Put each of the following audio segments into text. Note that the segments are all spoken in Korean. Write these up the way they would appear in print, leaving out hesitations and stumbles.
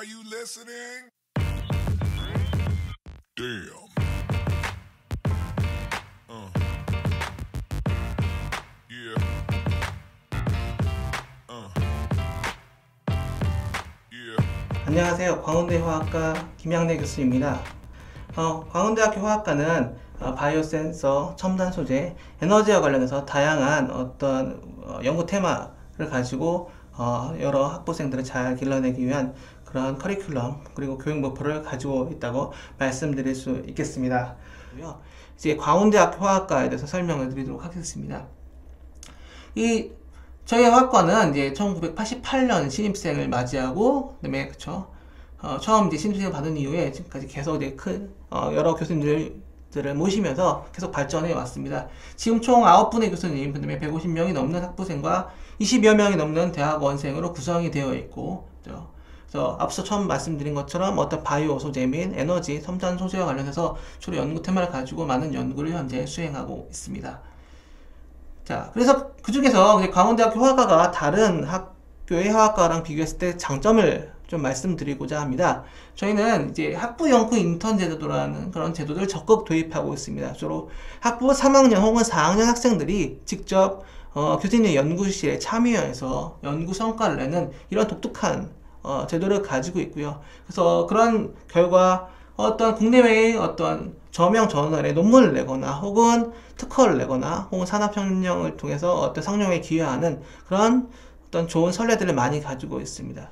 Are you listening? Damn. Yeah. Yeah. 안녕하세요. 광운대 화학과 김양래 교수입니다. 광운대학교 화학과는 바이오 센서, 첨단 소재, 에너지와 관련해서 다양한 어떤 연구 테마를 가지고 여러 학부생들을 잘 길러내기 위한 그런 커리큘럼 그리고 교육 목표를 가지고 있다고 말씀드릴 수 있겠습니다. 이제 광운대학교 화학과에 대해서 설명을 드리도록 하겠습니다. 저희 학과는 이제 1988년 신입생을 맞이하고, 그다음에 처음 이제 신입생을 받은 이후에 지금까지 계속 이제 여러 교수님들을 모시면서 계속 발전해 왔습니다. 지금 총 9분의 교수님, 그다음에 150명이 넘는 학부생과 20여 명이 넘는 대학원생으로 구성이 되어 있고, 그래서 앞서 처음 말씀드린 것처럼 어떤 바이오 소재 및 에너지, 첨단 소재와 관련해서 주로 연구 테마를 가지고 많은 연구를 현재 수행하고 있습니다. 자, 그래서 그 중에서 광운대학교 화학과가 다른 학교의 화학과랑 비교했을 때 장점을 좀 말씀드리고자 합니다. 저희는 이제 학부 연구 인턴 제도라는 그런 제도를 적극 도입하고 있습니다. 주로 학부 3학년 혹은 4학년 학생들이 직접 교수님의 연구실에 참여해서 연구 성과를 내는 이런 독특한 제도를 가지고 있고요. 그래서 그런 결과 어떤 국내외의 어떤 저명 저널에 논문을 내거나 혹은 특허를 내거나 혹은 산업혁명을 통해서 어떤 상용에 기여하는 그런 어떤 좋은 선례들을 많이 가지고 있습니다.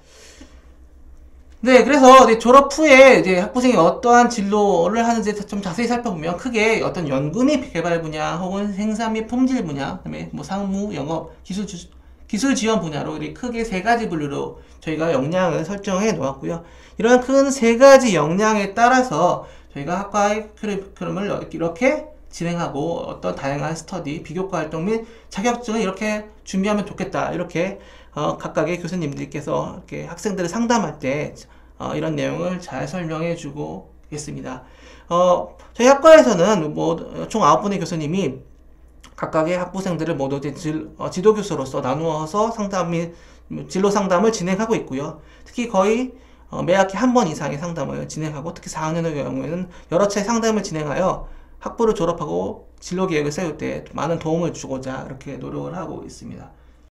네, 그래서 이제 졸업 후에 이제 학부생이 어떠한 진로를 하는지 좀 자세히 살펴보면 크게 어떤 연구 및 개발 분야 혹은 생산 및 품질 분야, 그다음에 뭐 상무, 영업, 기술 지원 분야로 크게 세 가지 분류로 저희가 역량을 설정해 놓았고요. 이런 큰 세 가지 역량에 따라서 저희가 학과의 커리큘럼을 이렇게 진행하고 어떤 다양한 스터디, 비교과 활동 및 자격증을 이렇게 준비하면 좋겠다. 이렇게 각각의 교수님들께서 이렇게 학생들을 상담할 때 이런 내용을 잘 설명해 주고 있습니다. 저희 학과에서는 총 9분의 교수님이 각각의 학부생들을 모두 지도 교수로서 나누어서 상담 및 진로 상담을 진행하고 있고요. 특히 거의 매 학기 한 번 이상의 상담을 진행하고, 특히 4학년의 경우에는 여러 차례 상담을 진행하여 학부를 졸업하고 진로 계획을 세울 때 많은 도움을 주고자 이렇게 노력을 하고 있습니다.